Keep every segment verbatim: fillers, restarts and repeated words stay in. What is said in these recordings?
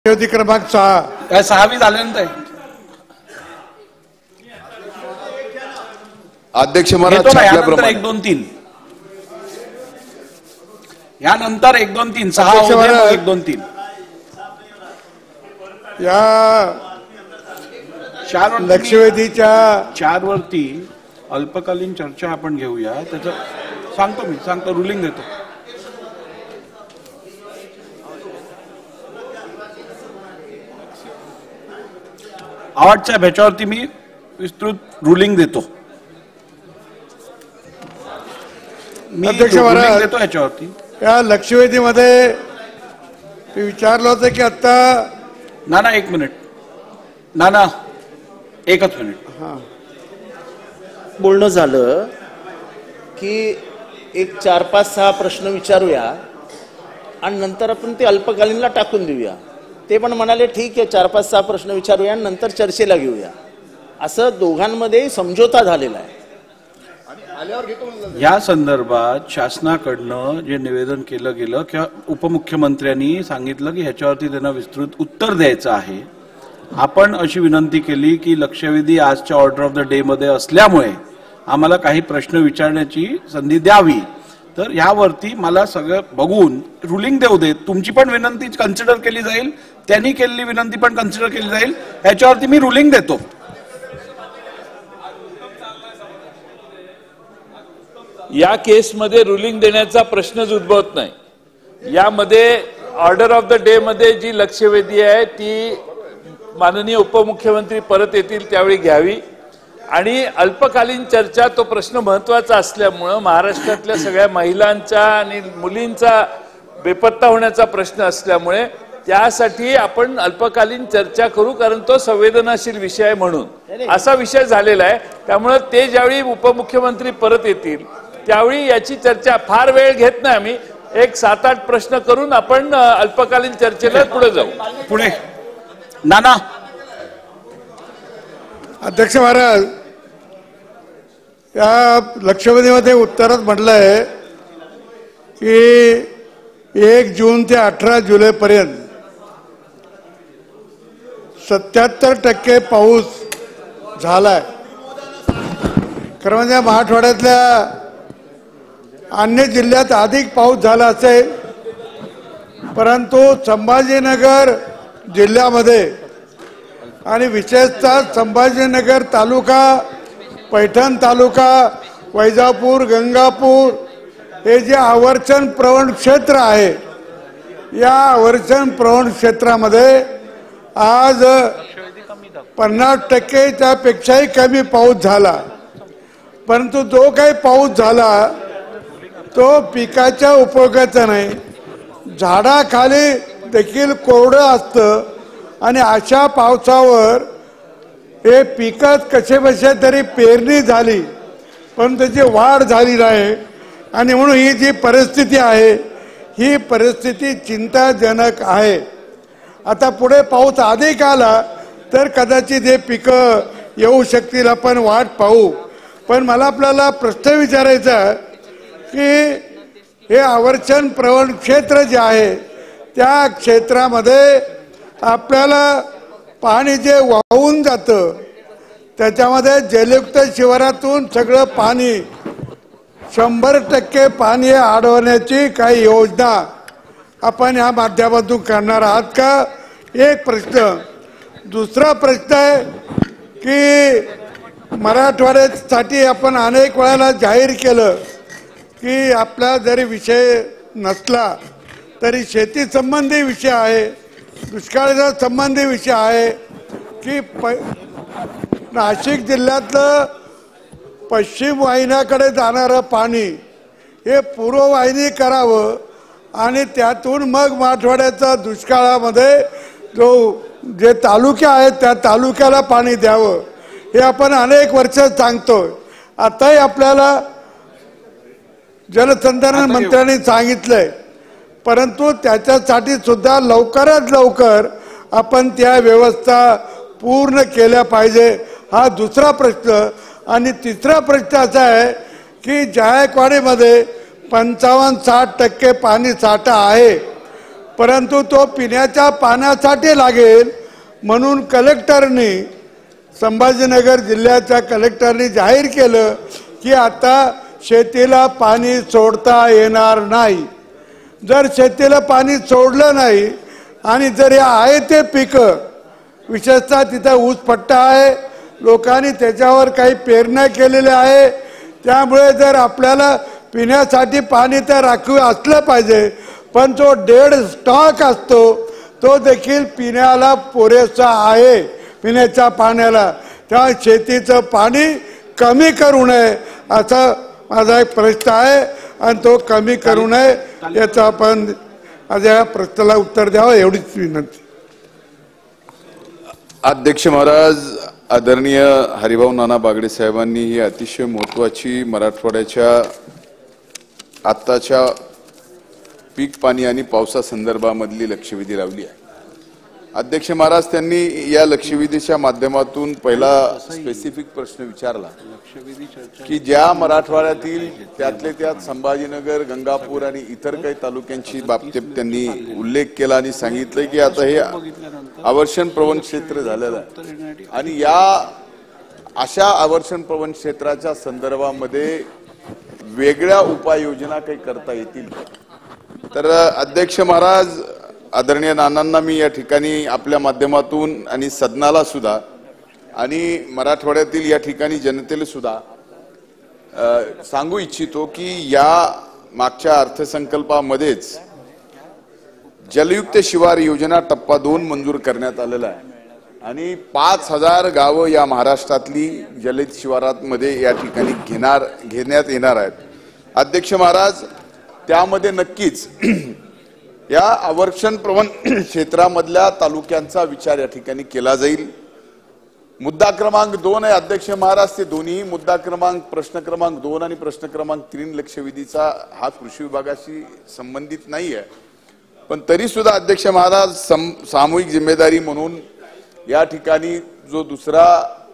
लक्षवेधी क्रमांक सहा काय सहावी झाल्यानंतर अध्यक्ष महाराज यानंतर एक दोन तीन यानंतर एक दोन तीन सहा एक दोन तीन या चार लक्षवेधीच्या चार वरती अल्पकालीन चर्चा आपण घेऊया. त्याचं सांगतो मी सांगतो रुलिंग देतो. आवाजच्या ह्याच्यावरती मी विस्तृत रुलिंग देतो. मी अध्यक्ष रुलिंग महाराज देतो ह्याच्यावरती. या लक्षवेधीमध्ये मी विचारलं होतं की आता नाना एक मिनिट नाना एकच मिनिट हा बोलणं झालं की एक चार पाच सहा प्रश्न विचारूया आणि नंतर आपण ते अल्पकालीनला टाकून देऊया. ते पण म्हणाले ठीक आहे चार पाच सहा प्रश्न विचारूया आणि नंतर चर्चेला घेऊया. असं दोघांमध्ये समझोता झालेला आहे. या संदर्भात शासनाकडनं जे निवेदन केलं गेलं किंवा उपमुख्यमंत्र्यांनी सांगितलं की ह्याच्यावरती त्यांना विस्तृत उत्तर द्यायचं आहे. आपण अशी विनंती केली की लक्षवेधी आजच्या ऑर्डर ऑफ द डे मध्ये असल्यामुळे आम्हाला काही प्रश्न विचारण्याची संधी द्यावी. तर यावरती मला सगळं बघून रुलिंग देऊ दे. तुमची पण विनंती कन्सिडर केली जाईल, त्यांनी केलेली विनंती पण कन्सिडर केली जाईल. ह्याच्यावरती मी रुलिंग देतो. या केसमध्ये रुलिंग देण्याचा प्रश्नच उद्भवत नाही. यामध्ये ऑर्डर ऑफ द डे मध्ये जी लक्षवेधी आहे ती माननीय उपमुख्यमंत्री परत येतील त्यावेळी घ्यावी आणि अल्पकालीन चर्चा तो प्रश्न महत्वाचा असल्यामुळं महाराष्ट्रातल्या सगळ्या महिलांचा आणि मुलींचा बेपत्ता होण्याचा प्रश्न असल्यामुळे त्यासाठी आपण अल्पकालीन चर्चा करू, कारण तो संवेदनशील विषय आहे म्हणून असा विषय झालेला आहे. त्यामुळे ते ज्यावेळी उपमुख्यमंत्री परत येतील त्यावेळी याची चर्चा फार वेळ घेत नाही. आम्ही एक सात आठ प्रश्न करून आपण अल्पकालीन चर्चेला पुढे जाऊ. पुढे नाना. अध्यक्ष महाराज या लक्षवेधीमध्ये उत्तरात म्हटलंय की एक जून ते अठरा जुलै पर्यंत सत्याहत्तर टक्के पाऊस झालाय. खरं म्हणजे मराठवाड्यातल्या अन्य जिल्ह्यात अधिक पाऊस झाला असेल, परंतु संभाजीनगर जिल्ह्यामध्ये आणि विशेषतः संभाजीनगर तालुका, पैठण तालुका, वैजापूर, गंगापूर हे जे आवर्षण प्रवण क्षेत्र आहे, या आवर्षण प्रवण क्षेत्रामध्ये आज पन्नास टक्केच्या पेक्षाही कमी पाऊस झाला. परंतु जो काही पाऊस झाला तो पिकाच्या उपयोगाचा नाही. झाडाखाली देखील कोरडं असतं आणि अशा पावसावर हे पिकत कसे बसे तरी पेरणी झाली पण त्याची वाढ झाली नाही. आणि म्हणून ही जी परिस्थिती आहे ही परिस्थिती चिंताजनक आहे. आता पुढे पाऊस अधिक आला तर कदाचित हे पिकं येऊ शकतील, आपण वाट पाहू. पण मला आपल्याला प्रश्न विचारायचा की हे आवर्षण प्रवण क्षेत्र जे आहे त्या क्षेत्रामध्ये आपल्याला पाणी जे वाहून जातं त्याच्यामध्ये जलयुक्त शिवारातून सगळं पाणी शंभर टक्के पाणी अडवण्याची काही योजना आपण या माध्यमातून करणार आहात का? एक प्रश्न. दुसरा प्रश्न आहे की मराठवाड्यासाठी आपण अनेक वेळाला जाहीर केलं की आपला जरी विषय नसला तरी शेती संबंधी विषय आहे, दुष्काळाचा संबंधी विषय आहे की प नाशिक जिल्ह्यातलं पश्चिम वाहिन्याकडे जाणारं पाणी हे पूर्व वाहिनी करावं आणि त्यातून मग मराठवाड्याचा दुष्काळामध्ये जो जे तालुके आहेत त्या तालुक्याला पाणी द्यावं हे आपण अनेक वर्ष सांगतोय. आताही आपल्याला जलसंधारण मंत्र्यांनी सांगितलंय, परंतु त्याच्यासाठी सुद्धा लवकरात लवकर आपण त्या व्यवस्था पूर्ण केल्या पाहिजे. हा दुसरा प्रश्न. आणि तिसरा प्रश्न असा आहे की जायकवाडीमध्ये पंचावन्न साठ टक्के पाणी साठा आहे, परंतु तो पिण्याच्या पाण्यासाठी लागेल म्हणून कलेक्टरनी, संभाजीनगर जिल्ह्याच्या कलेक्टरनी जाहीर केलं की आता शेतीला पाणी सोडता येणार नाही. जर शेतीला पाणी सोडलं नाही आणि जर हे आहे ते पिकं, विशेषतः तिथं ऊस पट्टा आहे, लोकांनी त्याच्यावर काही पेरण्या केलेल्या आहे, त्यामुळे जर आपल्याला पिण्यासाठी पाणी तर राखीव असलं पाहिजे, पण जो डेड स्टॉक असतो तो देखील पिण्याला पुरेसा आहे पिण्याच्या पाण्याला. त्या शेतीचं पाणी कमी करू नये असा माझा एक प्रश्न आहे आणि तो कमी करू नये याचं आपण या प्रश्नाला उत्तर द्यावं एवढीच विनंती. अध्यक्ष महाराज, आदरणीय हरिभाऊ नाना बागडे साहेबांनी ही अतिशय महत्त्वाची मराठवाड्याच्या आत्ताच्या पीक पाणी आणि पावसा संदर्भामधली लक्षवेधी लावली आहे. अध्यक्ष महाराज, त्यांनी या लक्षवेधीच्या माध्यमातून पहिला स्पेसिफिक प्रश्न विचारला की ज्या मराठवाड्यातील त्यातले त्यात संभाजीनगर, गंगापूर आणि इतर काही तालुक्यांची बाबतीत त्यांनी उल्लेख केला आणि सांगितलं की आता हे आवर्षण प्रवण क्षेत्र झालेलं आहे आणि या अशा आवर्षण प्रवण क्षेत्राच्या संदर्भामध्ये वेगळ्या उपाययोजना काही करता येतील. तर अध्यक्ष महाराज, आदरणीय नानांना मी या ठिकाणी आपल्या माध्यमातून आणि सदनाला सुद्धा आणि मराठवाड्यातील या ठिकाणी जनतेला सुद्धा सांगू इच्छितो की या मागच्या अर्थसंकल्पामध्येच जलयुक्त शिवार योजना टप्पा दोन मंजूर करण्यात आलेला आहे आणि पाच हजार गावं या महाराष्ट्रातली जलयुक्त शिवारामध्ये या ठिकाणी घेणार घेण्यात येणार आहेत. अध्यक्ष महाराज, त्यामध्ये नक्कीच या आवर्षण प्रवण क्षेत्रामधल्या तालुक्यांचा विचार या ठिकाणी केला जाईल. मुद्दा क्रमांक दोन आहे अध्यक्ष महाराज, ते दोन्ही मुद्दा क्रमांक प्रश्न क्रमांक दोन आणि प्रश्न क्रमांक तीन लक्षवेधीचा हा कृषी विभागाशी संबंधित नाही आहे, पण तरी सुद्धा अध्यक्ष महाराज सामूहिक जिम्मेदारी म्हणून या ठिकाणी जो दुसरा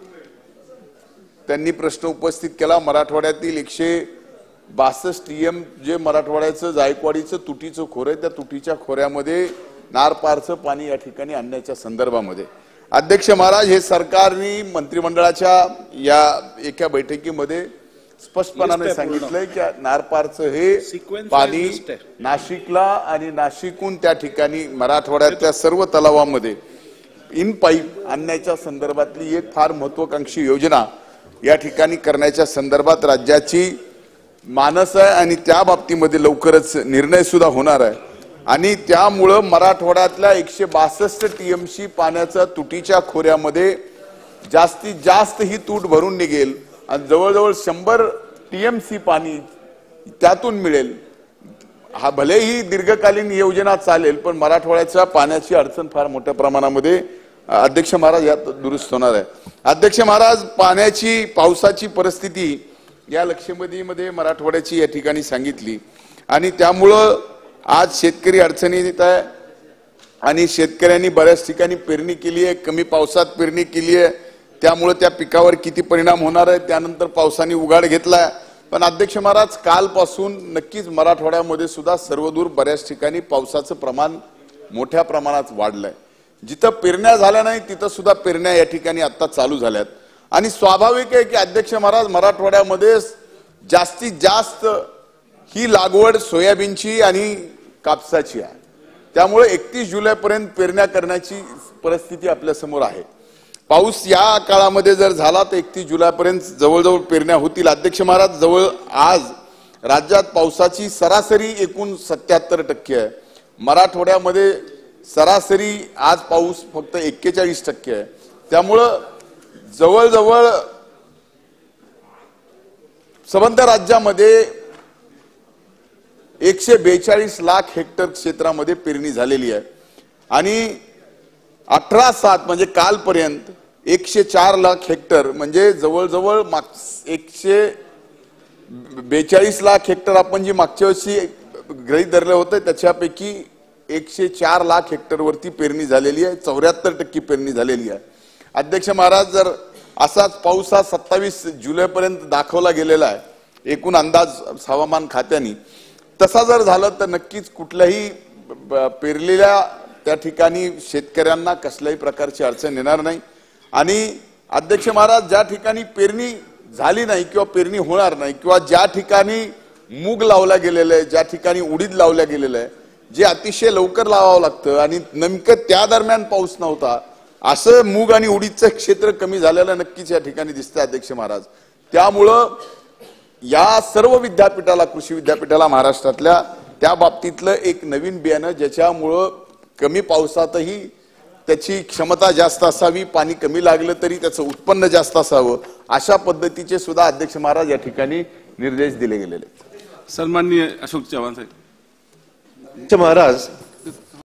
त्यांनी प्रश्न उपस्थित केला, मराठवाड्यातील एकशे बासष्ट टीएम जे मराठवाड्याचं जायकवाडीचं तुटीचं खोरं आहे, त्या तुटीच्या खोऱ्यामध्ये नारपारचं पाणी या ठिकाणी आणण्याच्या संदर्भामध्ये अध्यक्ष महाराज, हे सरकारने मंत्रिमंडळाच्या या एका बैठकीमध्ये स्पष्टपणाने सांगितलंय की नारपारचं हे पाणी नाशिकला आणि नाशिकहून त्या ठिकाणी मराठवाड्यातल्या सर्व तलावांमध्ये इन पाईप आणण्याच्या संदर्भातली एक फार महत्वाकांक्षी योजना या ठिकाणी करण्याच्या संदर्भात राज्याची मानस आहे आणि त्या बाबतीमध्ये लवकरच निर्णय सुद्धा होणार आहे आणि त्यामुळं मराठवाड्यातल्या एकशे बासष्ट टीएमसी पाण्याचा तुटीच्या खोऱ्यामध्ये जास्तीत जास्त ही तूट भरून निघेल आणि जवळजवळ शंभर टीएमसी पाणी त्यातून मिळेल. हा भले ही दीर्घकालीन योजना चालेल, पण मराठवाड्याच्या पाण्याची अडचण फार मोठ्या प्रमाणामध्ये अध्यक्ष महाराज यात दुरुस्त होणार आहे. अध्यक्ष महाराज, पाण्याची पावसाची परिस्थिती या लक्षवेधीमध्ये मराठवाड्याची या ठिकाणी सांगितली आणि त्यामुळं आज शेतकरी अडचणीत आहे आणि शेतकऱ्यांनी बऱ्याच ठिकाणी पेरणी केली आहे, कमी पावसात पेरणी केली आहे, त्यामुळे त्या पिकावर किती परिणाम होणार आहे त्यानंतर पावसाने उघाड घेतलाय. पण अध्यक्ष महाराज, कालपासून नक्कीच मराठवाड्यामध्ये सुद्धा सर्वदूर बऱ्याच ठिकाणी पावसाचं प्रमाण मोठ्या प्रमाणात वाढलंय. जिथं पेरण्या झाल्या नाही तिथं सुद्धा पेरण्या या ठिकाणी आता चालू झाल्यात आणि स्वाभाविक आहे की अध्यक्ष महाराज, मराठवाड्यामध्ये जास्तीत जास्त ही लागवड सोयाबीनची आणि कापसाची आहे, त्यामुळे एकतीस जुलैपर्यंत पेरण्या करण्याची परिस्थिती आपल्या समोर आहे. पाऊस या काळामध्ये जर झाला तर एकतीस जुलैपर्यंत जवळजवळ पेरण्या होतील. अध्यक्ष महाराज, जवळ आज राज्यात पावसाची सरासरी एकूण सत्याहत्तर टक्के आहे, मराठवाड्यामध्ये सरासरी आज पाऊस फक्त एक्केचाळीस टक्के आहे, त्यामुळं जवळजवळ संबंध राज्यामध्ये एकशे बेचाळीस लाख हेक्टर क्षेत्रामध्ये पेरणी झालेली आहे आणि अठरा सात म्हणजे कालपर्यंत एकशे चार लाख हेक्टर म्हणजे जवळजवळ एकशे बेचाळीस लाख हेक्टर आपण जी मागच्या वर्षी गृहीत धरलं होतं त्याच्यापैकी एकशे चार लाख हेक्टर वरती पेरणी झालेली आहे, चौऱ्याहत्तर टक्के पेरणी झालेली आहे. अध्यक्ष महाराज, जर असाच पाऊस हा सत्तावीस जुलैपर्यंत दाखवला गेलेला आहे एकूण अंदाज हवामान खात्याने, तसा जर झालं तर नक्कीच कुठल्याही ब- पेरलेल्या त्या ठिकाणी शेतकऱ्यांना कसल्याही प्रकारची अडचण येणार नाही. आणि अध्यक्ष महाराज, ज्या ठिकाणी पेरणी झाली नाही किंवा पेरणी होणार नाही किंवा ज्या ठिकाणी मूग लावला गेलेलं आहे, ज्या ठिकाणी उडीद लावल्या गेलेलं आहे, जे अतिशय लवकर लावावं लागतं आणि नेमकं त्या दरम्यान पाऊस नव्हता, असं मूग आणि उडीदचं क्षेत्र कमी झालेलं नक्कीच या ठिकाणी दिसतंय अध्यक्ष महाराज. त्यामुळं या सर्व विद्यापीठाला, कृषी विद्यापीठाला महाराष्ट्रातल्या, त्या बाबतीतलं एक नवीन बियाणं ज्याच्यामुळं कमी पावसातही त्याची क्षमता जास्त असावी, पाणी कमी लागलं तरी त्याचं उत्पन्न जास्त असावं, अशा पद्धतीचे सुद्धा अध्यक्ष महाराज या ठिकाणी निर्देश दिले गेलेले आहेत. सन्माननीय अशोक चव्हाण साहेब. महाराज